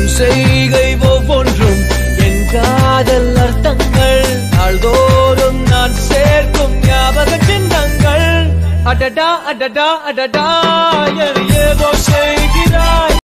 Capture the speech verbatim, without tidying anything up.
உன் செய்கை ஒவ்வொன்றும் என் காதல் அர்த்தங்கள். நாள்தோறும் நான் சேர்க்கும் ஞாபக சின்னங்கள். அடடா அடடா அடடா ஏதோ செய்கிறாய்.